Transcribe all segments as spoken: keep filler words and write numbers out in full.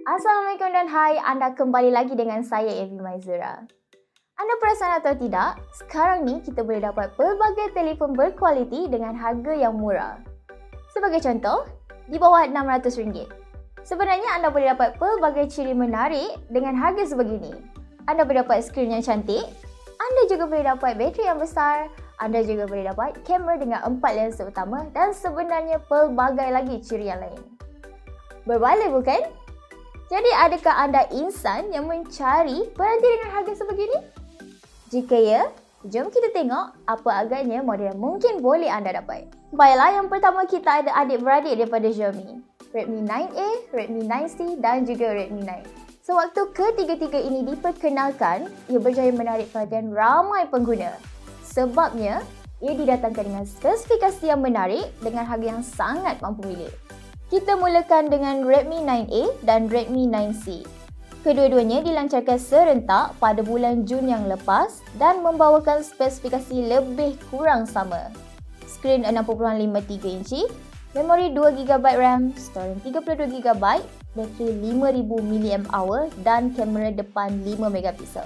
Assalamualaikum dan hai, anda kembali lagi dengan saya Evi Maizura. Anda perasan atau tidak, sekarang ni kita boleh dapat pelbagai telefon berkualiti dengan harga yang murah. Sebagai contoh, di bawah enam ratus ringgit. Sebenarnya anda boleh dapat pelbagai ciri menarik dengan harga sebegini. Anda boleh dapat skrin yang cantik, anda juga boleh dapat bateri yang besar, anda juga boleh dapat kamera dengan empat lensa utama dan sebenarnya pelbagai lagi ciri yang lain. Berbaloi bukan? Jadi adakah anda insan yang mencari peranti dengan harga sebegini? Jika ya, jom kita tengok apa agaknya model yang mungkin boleh anda dapat. Baiklah, yang pertama kita ada adik-beradik daripada Xiaomi. Redmi nine A, Redmi nine C dan juga Redmi nine. Sewaktu ketiga-tiga ini diperkenalkan, ia berjaya menarik perhatian ramai pengguna. Sebabnya, ia didatangkan dengan spesifikasi yang menarik dengan harga yang sangat mampu milik. Kita mulakan dengan Redmi nine A dan Redmi nine C. Kedua-duanya dilancarkan serentak pada bulan Jun yang lepas dan membawakan spesifikasi lebih kurang sama. Skrin enam koma lima tiga inci, memori dua giga byte RAM, storage tiga puluh dua giga byte, bateri lima ribu miliampere hour dan kamera depan lima megapiksel.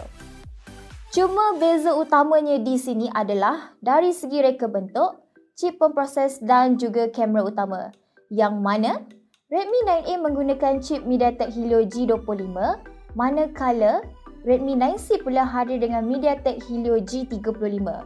Cuma beza utamanya di sini adalah dari segi reka bentuk, chip pemproses dan juga kamera utama. Yang mana Redmi nine A menggunakan chip MediaTek Helio G dua puluh lima, manakala Redmi nine C pula hadir dengan MediaTek Helio G tiga puluh lima.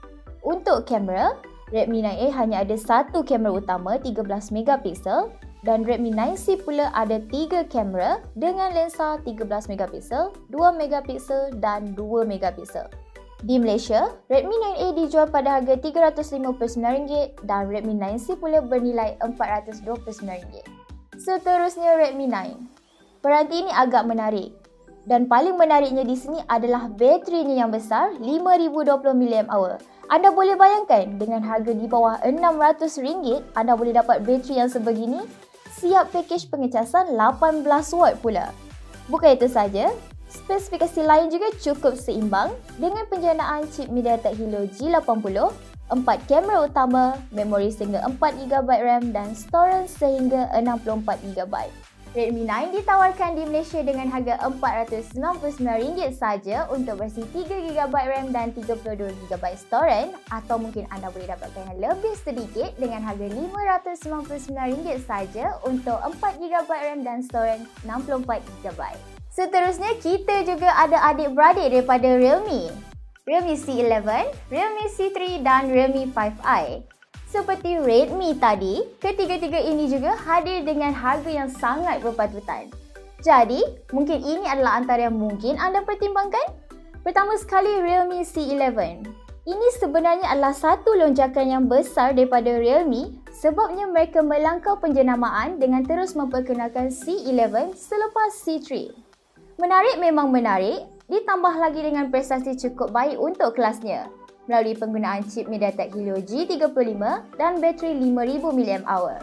Untuk kamera, Redmi nine A hanya ada satu kamera utama tiga belas megapiksel dan Redmi nine C pula ada tiga kamera dengan lensa tiga belas megapiksel, dua megapiksel dan dua megapiksel. Di Malaysia, Redmi nine A dijual pada harga tiga ratus lima puluh sembilan ringgit dan Redmi nine C pula bernilai empat ratus dua puluh sembilan ringgit. Seterusnya Redmi nine. Peranti ini agak menarik dan paling menariknya di sini adalah baterinya yang besar lima ribu dua puluh miliampere hour. Anda boleh bayangkan dengan harga di bawah enam ratus ringgit anda boleh dapat bateri yang sebegini, siap pakej pengecasan lapan belas watt pula. Bukan itu saja, spesifikasi lain juga cukup seimbang dengan penjanaan chip MediaTek Helio G lapan puluh, empat kamera utama, memori sehingga empat giga byte RAM dan storage sehingga enam puluh empat giga byte. Redmi nine ditawarkan di Malaysia dengan harga empat ratus sembilan puluh sembilan ringgit saja untuk versi tiga giga byte RAM dan tiga puluh dua giga byte storage, atau mungkin anda boleh dapatkan yang lebih sedikit dengan harga lima ratus sembilan puluh sembilan ringgit saja untuk empat giga byte RAM dan storage enam puluh empat giga byte. Seterusnya, kita juga ada adik-beradik daripada Realme. Realme C eleven, Realme C three dan Realme five i. Seperti Redmi tadi, ketiga-tiga ini juga hadir dengan harga yang sangat berpatutan. Jadi, mungkin ini adalah antara yang mungkin anda pertimbangkan. Pertama sekali, Realme C eleven. Ini sebenarnya adalah satu lonjakan yang besar daripada Realme sebabnya mereka melangkau penjenamaan dengan terus memperkenalkan C eleven selepas C three. Menarik memang menarik, ditambah lagi dengan prestasi cukup baik untuk kelasnya melalui penggunaan chip MediaTek Helio G tiga puluh lima dan bateri lima ribu miliampere hour.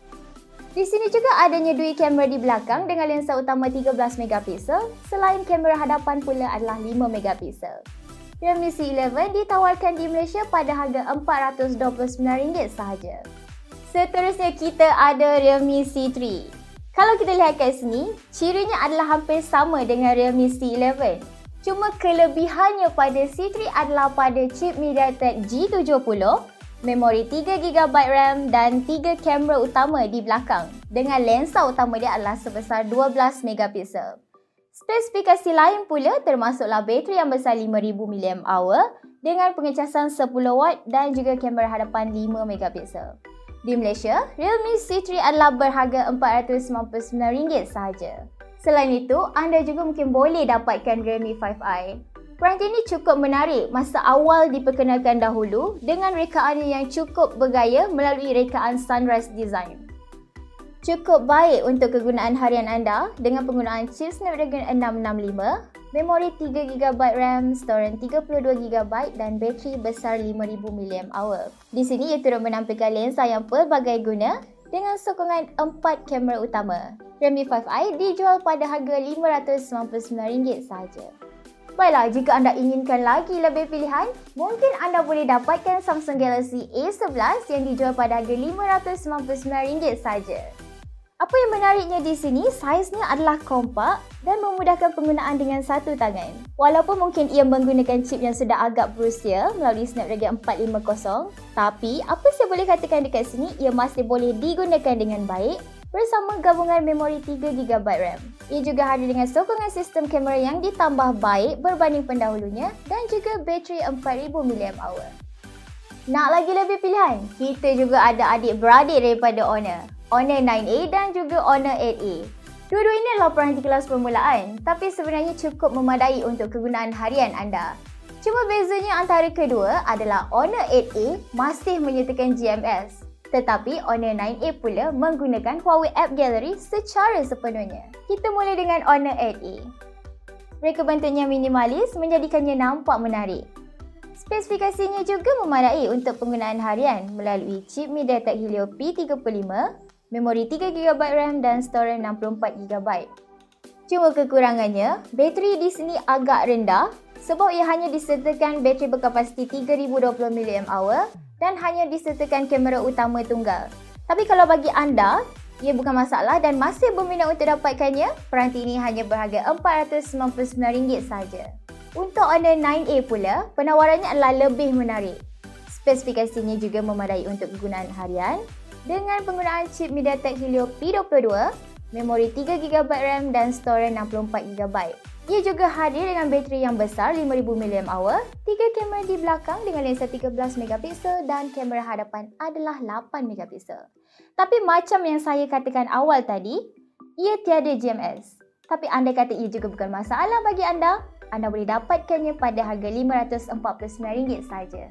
Di sini juga adanya dua kamera di belakang dengan lensa utama tiga belas megapiksel, selain kamera hadapan pula adalah lima megapiksel. Realme C eleven ditawarkan di Malaysia pada harga empat ratus dua puluh sembilan ringgit sahaja. Seterusnya kita ada Realme C three. Kalau kita lihat kat sini, cirinya adalah hampir sama dengan Realme C eleven. Cuma kelebihannya pada C three adalah pada chip MediaTek G tujuh puluh, memori tiga giga byte RAM dan tiga kamera utama di belakang dengan lensa utama dia adalah sebesar dua belas megapiksel. Spesifikasi lain pula termasuklah bateri yang besar lima ribu miliampere hour dengan pengecasan sepuluh watt dan juga kamera hadapan lima megapiksel. Di Malaysia, Realme C three adalah berharga empat ratus sembilan puluh sembilan ringgit sahaja. Selain itu, anda juga mungkin boleh dapatkan Realme five i. Peranti ini cukup menarik masa awal diperkenalkan dahulu dengan rekaannya yang cukup bergaya melalui rekaan Sunrise Design. Cukup baik untuk kegunaan harian anda dengan penggunaan chip Snapdragon enam enam lima, memori tiga giga byte RAM, storage tiga puluh dua giga byte dan bateri besar lima ribu miliampere hour. Di sini ia turut menampilkan lensa yang pelbagai guna dengan sokongan empat kamera utama. Realme five i dijual pada harga lima ratus sembilan puluh sembilan ringgit sahaja. Baiklah, jika anda inginkan lagi lebih pilihan, mungkin anda boleh dapatkan Samsung Galaxy A eleven yang dijual pada harga lima ratus sembilan puluh sembilan ringgit sahaja. Apa yang menariknya di sini, saiznya adalah kompak dan memudahkan penggunaan dengan satu tangan. Walaupun mungkin ia menggunakan chip yang sudah agak berusia melalui Snapdragon empat lima kosong, tapi apa saya boleh katakan dekat sini, ia masih boleh digunakan dengan baik bersama gabungan memori tiga giga byte RAM. Ia juga hadir dengan sokongan sistem kamera yang ditambah baik berbanding pendahulunya dan juga bateri empat ribu miliampere hour. Nak lagi lebih pilihan? Kita juga ada adik-beradik daripada Honor. Honor nine A dan juga Honor eight A. Dua-dua ini adalah peranti kelas permulaan, tapi sebenarnya cukup memadai untuk kegunaan harian anda. Cuma bezanya antara kedua adalah Honor eight A masih menyertakan G M S, tetapi Honor nine A pula menggunakan Huawei App Gallery secara sepenuhnya. Kita mula dengan Honor eight A. Reka bentuknya minimalis menjadikannya nampak menarik. Spesifikasinya juga memadai untuk penggunaan harian melalui chip MediaTek Helio P tiga puluh lima, memori tiga giga byte RAM dan storage enam puluh empat giga byte. Cuma kekurangannya, bateri di sini agak rendah sebab ia hanya disertakan bateri berkapasiti tiga ribu dua puluh miliampere hour dan hanya disertakan kamera utama tunggal. Tapi kalau bagi anda, ia bukan masalah dan masih berminat untuk dapatkannya, peranti ini hanya berharga empat ratus sembilan puluh sembilan ringgit sahaja. Untuk Honor nine A pula, penawarannya adalah lebih menarik. Spesifikasinya juga memadai untuk kegunaan harian dengan penggunaan chip MediaTek Helio P dua puluh dua, memori tiga giga byte RAM dan storage enam puluh empat giga byte. Ia juga hadir dengan bateri yang besar lima ribu miliampere hour, tiga kamera di belakang dengan lensa tiga belas megapiksel dan kamera hadapan adalah lapan megapiksel. Tapi macam yang saya katakan awal tadi, ia tiada G M S. Tapi anda kata ia juga bukan masalah bagi anda, anda boleh dapatkannya pada harga lima ratus empat puluh sembilan ringgit saja.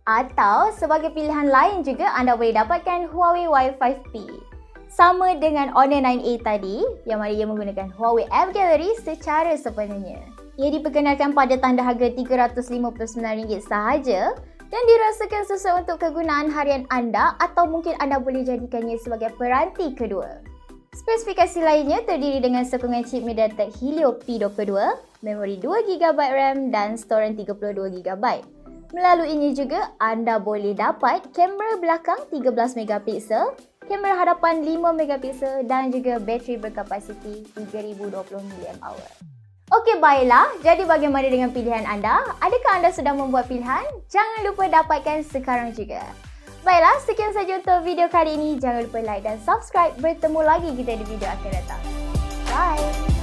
Atau sebagai pilihan lain juga anda boleh dapatkan Huawei Y five P. Sama dengan Honor nine A tadi, yang mana ia menggunakan Huawei App Gallery secara sepenuhnya. Ia diperkenalkan pada tanda harga tiga ratus lima puluh sembilan ringgit sahaja dan dirasakan sesuai untuk kegunaan harian anda atau mungkin anda boleh jadikannya sebagai peranti kedua. Spesifikasi lainnya terdiri dengan sokongan chip MediaTek Helio P dua puluh dua, memori dua giga byte RAM dan storage tiga puluh dua giga byte. Melaluinya juga anda boleh dapat kamera belakang tiga belas megapiksel, kamera hadapan lima megapiksel dan juga bateri berkapasiti tiga ribu dua puluh miliampere hour. Okey, baiklah. Jadi bagaimana dengan pilihan anda? Adakah anda sudah membuat pilihan? Jangan lupa dapatkan sekarang juga. Baiklah, sekian saja untuk video kali ini. Jangan lupa like dan subscribe. Bertemu lagi kita di video akan datang. Bye!